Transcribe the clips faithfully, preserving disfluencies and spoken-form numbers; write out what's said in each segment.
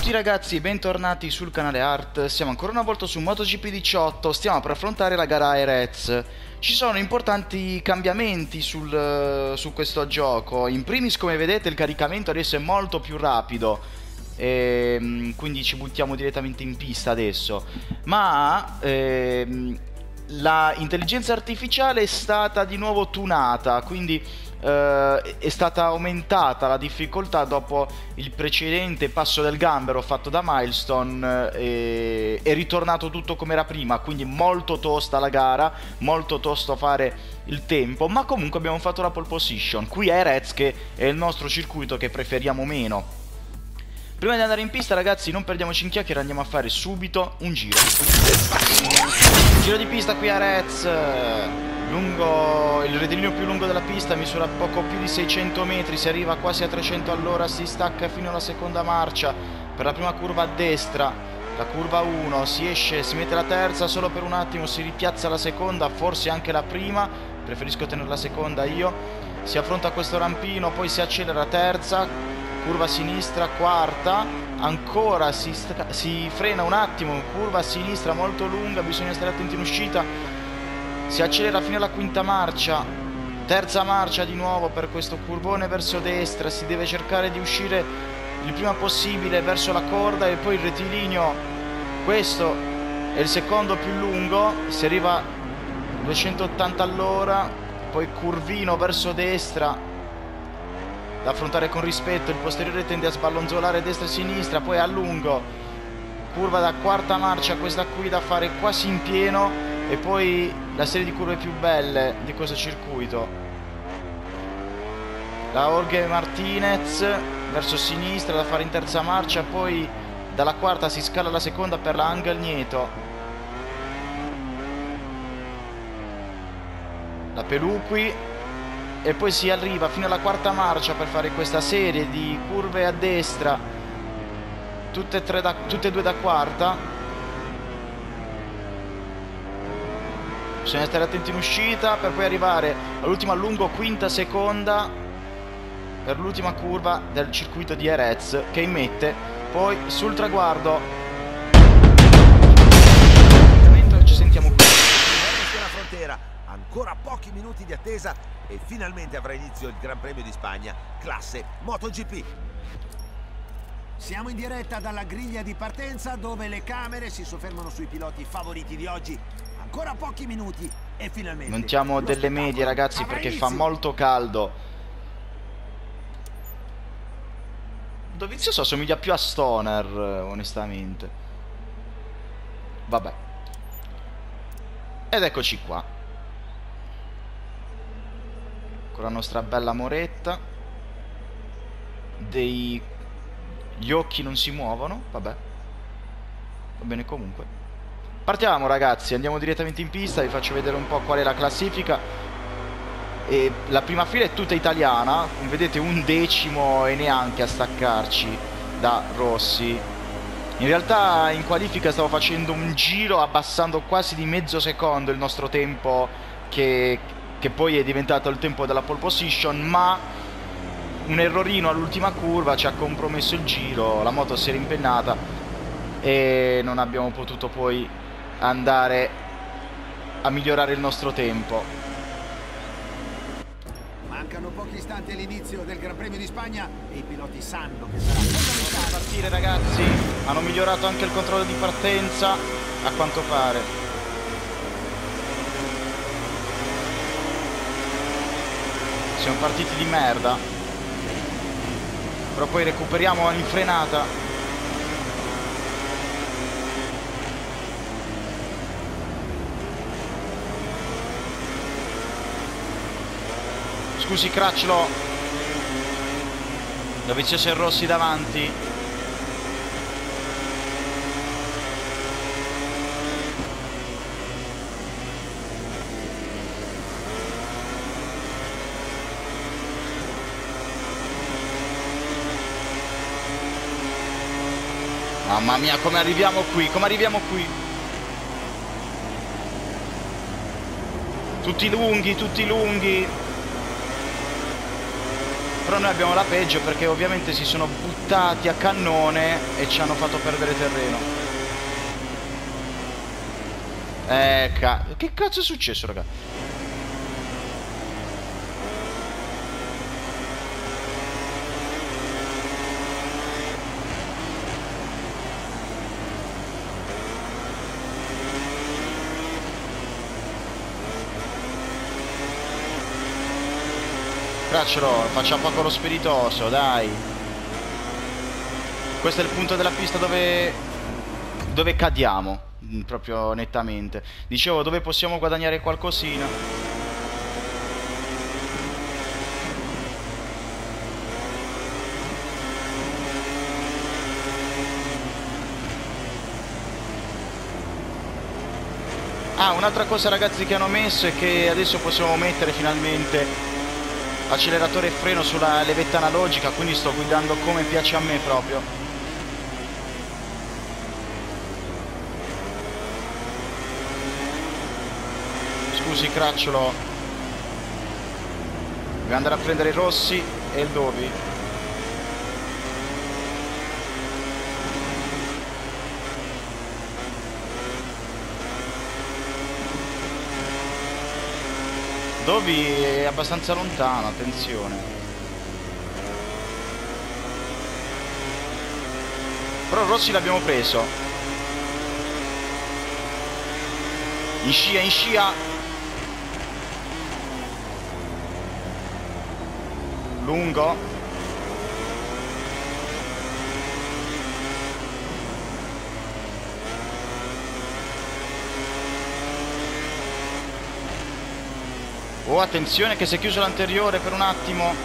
tutti ragazzi, bentornati sul canale Art. Siamo ancora una volta su MotoGP diciotto, stiamo per affrontare la gara Jerez. Ci sono importanti cambiamenti sul, su questo gioco. In primis, come vedete, il caricamento adesso è molto più rapido e quindi ci buttiamo direttamente in pista adesso. Ma ehm, la intelligenza artificiale è stata di nuovo tunata, quindi Uh, è stata aumentata la difficoltà dopo il precedente passo del gambero fatto da Milestone. uh, e è ritornato tutto come era prima, quindi molto tosta la gara, molto tosto fare il tempo, ma comunque abbiamo fatto la pole position qui a Jerez, che è il nostro circuito che preferiamo meno. Prima di andare in pista ragazzi, non perdiamoci in chiacchiere, andiamo a fare subito un giro un giro di pista qui a Jerez. Lungo, il rettilineo più lungo della pista misura poco più di seicento metri, si arriva quasi a trecento all'ora, si stacca fino alla seconda marcia per la prima curva a destra, la curva uno, si esce, si mette la terza solo per un attimo, si ripiazza la seconda, forse anche la prima, preferisco tenere la seconda io, si affronta questo rampino, poi si accelera terza, curva a sinistra, quarta, ancora si, si frena un attimo, curva a sinistra molto lunga, bisogna stare attenti in uscita. Si accelera fino alla quinta marcia, terza marcia di nuovo per questo curvone verso destra, si deve cercare di uscire il prima possibile verso la corda e poi il rettilineo, questo è il secondo più lungo, si arriva a duecentottanta all'ora, poi curvino verso destra da affrontare con rispetto, il posteriore tende a sballonzolare destra e sinistra, poi a lungo, curva da quarta marcia, questa qui da fare quasi in pieno. E poi la serie di curve più belle di questo circuito, la Jorge Martinez verso sinistra da fare in terza marcia, poi dalla quarta si scala la seconda per la Angel Nieto, la Peluqui, e poi si arriva fino alla quarta marcia per fare questa serie di curve a destra, tutte e, tre da, tutte e due da quarta. Bisogna stare attenti in uscita per poi arrivare all'ultima lungo quinta seconda per l'ultima curva del circuito di Jerez che immette poi sul traguardo. Ci sentiamo qui. La frontiera, ancora pochi minuti di attesa e finalmente avrà inizio il Gran Premio di Spagna, classe MotoGP. Siamo in diretta dalla griglia di partenza dove le camere si soffermano sui piloti favoriti di oggi. Ancora pochi minuti e finalmente montiamo delle medie ragazzi perché fa molto caldo. Dovizioso assomiglia più a Stoner onestamente. Vabbè. Ed eccoci qua con la nostra bella Moretta. Dei... Gli occhi non si muovono. Vabbè, va bene comunque. Partiamo ragazzi, andiamo direttamente in pista, vi faccio vedere un po' qual è la classifica. E la prima fila è tutta italiana, come vedete un decimo e neanche a staccarci da Rossi. In realtà in qualifica stavo facendo un giro abbassando quasi di mezzo secondo il nostro tempo, che, che poi è diventato il tempo della pole position, ma un errorino all'ultima curva ci ha compromesso il giro, la moto si è rimpennata e non abbiamo potuto poi andare a migliorare il nostro tempo. Mancano pochi istanti all'inizio del Gran Premio di Spagna e i piloti sanno che sarà fondamentale partire ragazzi. Hanno migliorato anche il controllo di partenza a quanto pare. Siamo partiti di merda, però poi recuperiamo in frenata. Scusi Cracciolo, Dovizioso e Rossi davanti. Mamma mia, come arriviamo qui, come arriviamo qui. Tutti lunghi, tutti lunghi. Però noi abbiamo la peggio perché ovviamente si sono buttati a cannone e ci hanno fatto perdere terreno. Eh, ca... Che cazzo è successo, raga? Cracciolo, faccia poco lo spiritoso, dai. Questo è il punto della pista dove dove cadiamo, proprio nettamente. Dicevo, dove possiamo guadagnare qualcosina. Ah, un'altra cosa ragazzi che hanno messo è che adesso possiamo mettere finalmente acceleratore e freno sulla levetta analogica, quindi sto guidando come piace a me proprio. Scusi Cracciolo, devo andare a prendere i rossi e il Dovi. Dovi è abbastanza lontano, attenzione. Però Rossi l'abbiamo preso. In scia, in scia. Lungo. Oh, attenzione che si è chiuso l'anteriore per un attimo.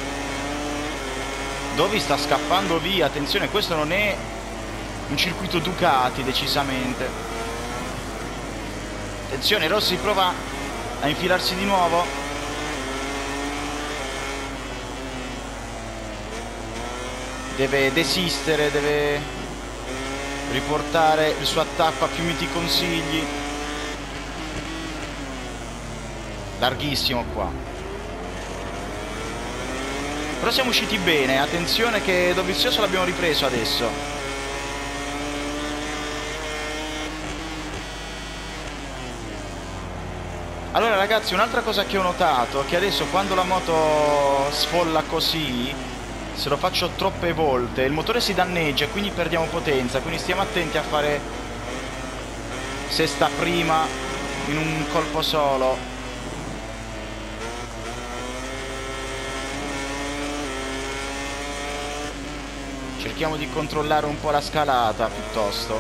Dovi sta scappando via. Attenzione, questo non è un circuito Ducati, decisamente. Attenzione, Rossi prova a infilarsi di nuovo. Deve desistere, deve riportare il suo attacco a più miti consigli. Larghissimo qua. Però siamo usciti bene. Attenzione che Dovizioso l'abbiamo ripreso adesso. Allora ragazzi, un'altra cosa che ho notato è che adesso quando la moto sfolla così, se lo faccio troppe volte, il motore si danneggia e quindi perdiamo potenza. Quindi stiamo attenti a fare sesta prima in un colpo solo. Cerchiamo di controllare un po' la scalata piuttosto.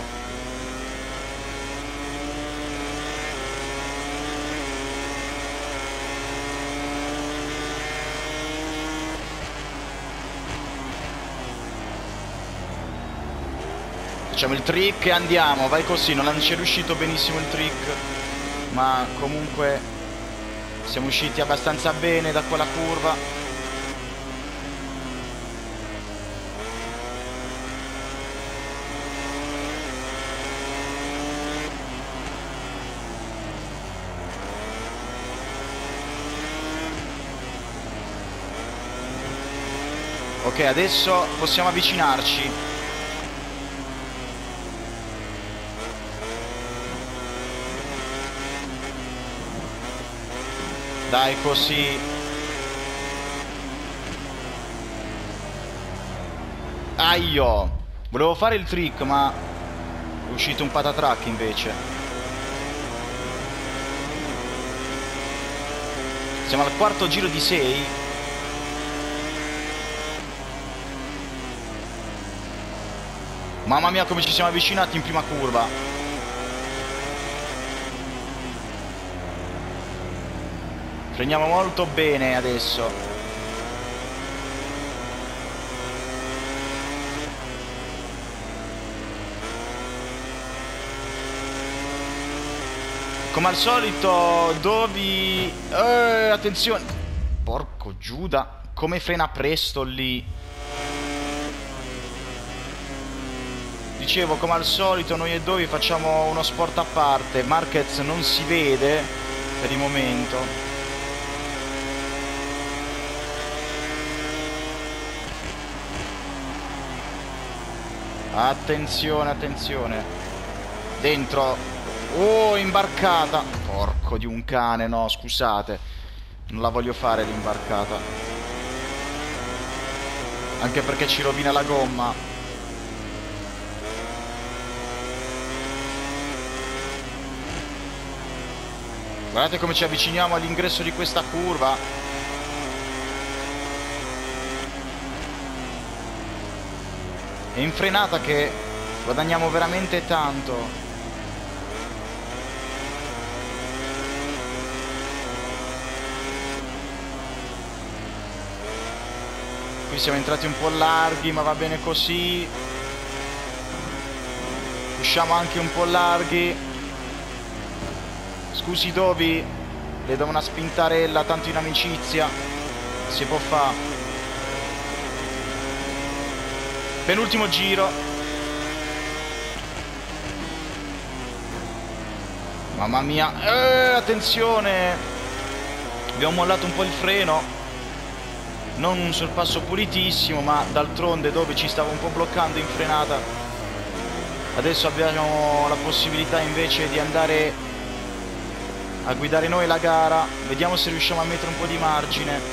Facciamo il trick e andiamo, vai così, non ci è riuscito benissimo il trick, ma comunque siamo usciti abbastanza bene da quella curva. Ok, adesso possiamo avvicinarci. Dai, così. Aio. Volevo fare il trick, ma è uscito un patatrack invece. Siamo al quarto giro di sei. Mamma mia come ci siamo avvicinati in prima curva. Freniamo molto bene adesso. Come al solito Dovi... Eh, attenzione. Porco Giuda. Come frena presto lì. Dicevo, come al solito noi e Dovi facciamo uno sport a parte. Marquez non si vede per il momento. Attenzione, attenzione. Dentro. Oh, imbarcata. Porco di un cane, no, scusate. Non la voglio fare l'imbarcata. Anche perché ci rovina la gomma. Guardate come ci avviciniamo all'ingresso di questa curva. È in frenata che guadagniamo veramente tanto. Qui siamo entrati un po' larghi, ma va bene così. Usciamo anche un po' larghi. Scusi Dovi, le do una spintarella, tanto in amicizia si può fare. Penultimo giro. Mamma mia, eh, attenzione. Abbiamo mollato un po' il freno. Non un sorpasso pulitissimo, ma d'altronde Dovi ci stava un po' bloccando in frenata. Adesso abbiamo la possibilità invece di andare a guidare noi la gara. Vediamo se riusciamo a mettere un po' di margine.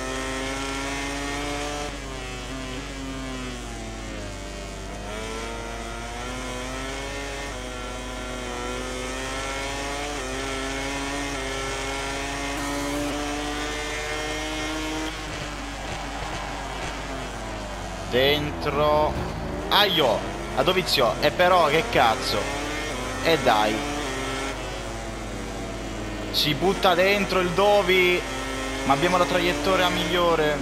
Dentro. Aio, a Dovizio. E però che cazzo. E dai. Si butta dentro il Dovi. Ma abbiamo la traiettoria migliore.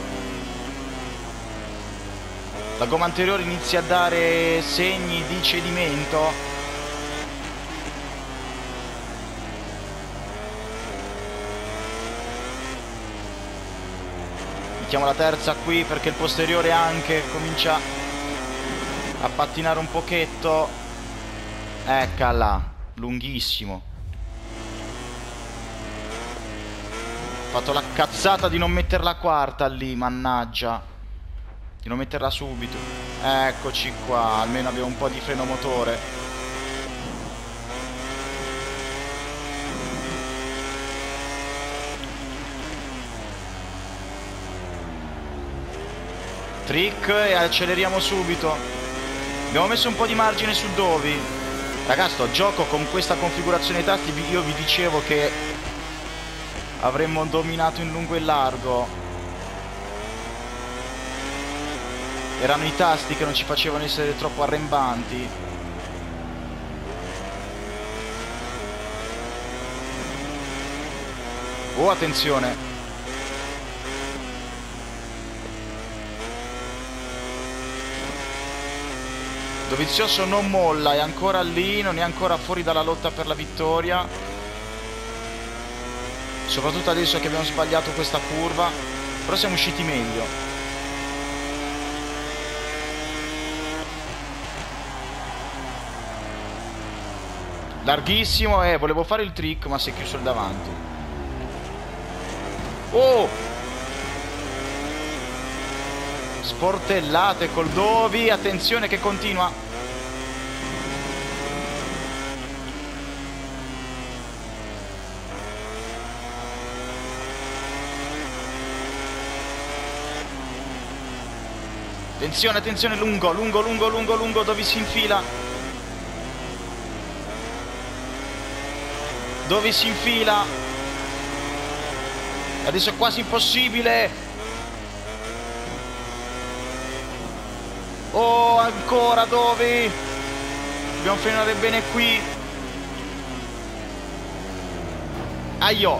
La gomma anteriore inizia a dare segni di cedimento. Mettiamo la terza qui perché il posteriore anche comincia a pattinare un pochetto. Eccola, lunghissimo. Ho fatto la cazzata di non mettere la quarta lì, mannaggia. Di non metterla subito. Eccoci qua, almeno abbiamo un po' di freno motore. Trick e acceleriamo subito. Abbiamo messo un po' di margine su Dovi. Ragazzi, sto gioco con questa configurazione tasti. Io vi dicevo che avremmo dominato in lungo e largo. Erano i tasti che non ci facevano essere troppo arrembanti. Oh, attenzione. Dovizioso non molla, è ancora lì, non è ancora fuori dalla lotta per la vittoria. Soprattutto adesso che abbiamo sbagliato questa curva. Però siamo usciti meglio. Larghissimo, eh, volevo fare il trick ma si è chiuso il davanti. Oh! Sportellate col Dovi, attenzione che continua. Attenzione, attenzione, lungo, lungo, lungo, lungo, lungo, Dovi si infila. Dovi si infila. Adesso è quasi impossibile. Oh, ancora Dovi. Dobbiamo frenare bene qui. Aio.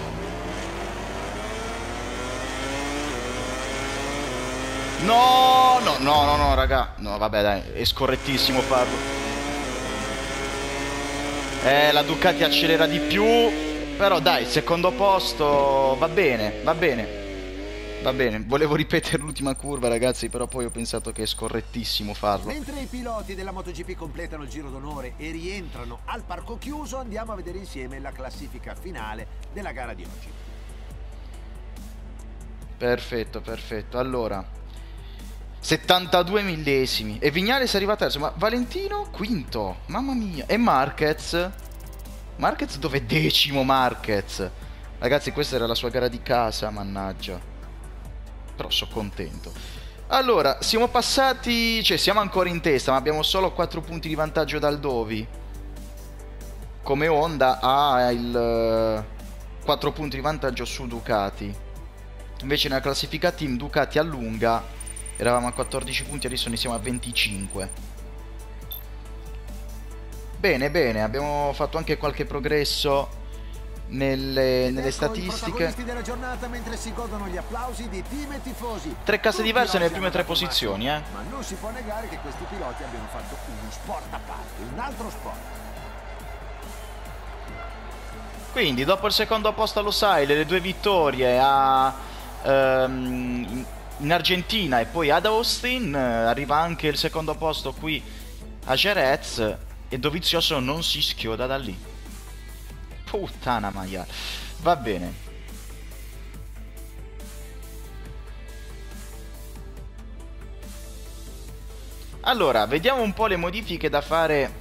No, no, no, no, no, raga. No, vabbè, dai, è scorrettissimo farlo. Eh, la Ducati accelera di più. Però dai, secondo posto va bene, va bene. Va bene, volevo ripetere l'ultima curva, ragazzi, però poi ho pensato che è scorrettissimo farlo. Mentre i piloti della MotoGP completano il giro d'onore e rientrano al parco chiuso, andiamo a vedere insieme la classifica finale della gara di oggi. Perfetto, perfetto. Allora, settantadue millesimi. E Vignales arriva terzo, ma Valentino quinto. Mamma mia. E Marquez? Marquez dove decimo Marquez? Ragazzi, questa era la sua gara di casa, mannaggia. Però sono contento. Allora, siamo passati... Cioè, siamo ancora in testa, ma abbiamo solo quattro punti di vantaggio dal Dovi. Come Honda ha il quattro punti di vantaggio su Ducati. Invece nella classifica team Ducati allunga. Eravamo a quattordici punti, adesso ne siamo a venticinque. Bene, bene, abbiamo fatto anche qualche progresso nelle, nelle statistiche. Della giornata mentre si godono gli applausi di team e tifosi. Tre casse diverse nelle prime tre posizioni, eh. Ma non si può negare che questi piloti abbiano fatto uno sport a parte, un altro sport. Quindi dopo il secondo posto allo Saile, le due vittorie a, um, in Argentina e poi ad Austin, arriva anche il secondo posto qui a Jerez e Dovizioso non si schioda da lì. Puttana maiale. Va bene. Allora, vediamo un po' le modifiche da fare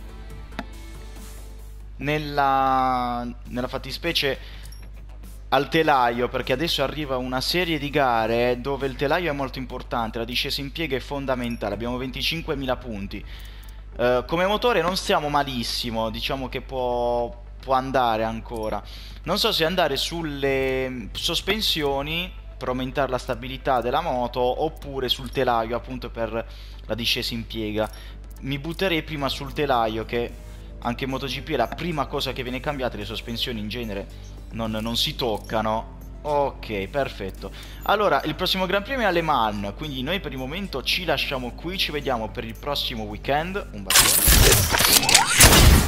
nella, nella fattispecie al telaio, perché adesso arriva una serie di gare dove il telaio è molto importante, la discesa in piega è fondamentale, abbiamo venticinquemila punti. Uh, come motore non stiamo malissimo, diciamo che può, può andare ancora. Non so se andare sulle sospensioni per aumentare la stabilità della moto oppure sul telaio appunto per la discesa in piega. Mi butterei prima sul telaio, che anche in MotoGP è la prima cosa che viene cambiata, le sospensioni in genere non, non si toccano. Ok, perfetto. Allora, il prossimo Gran Premio è a Le Mans, quindi noi per il momento ci lasciamo qui, ci vediamo per il prossimo weekend. Un bacione.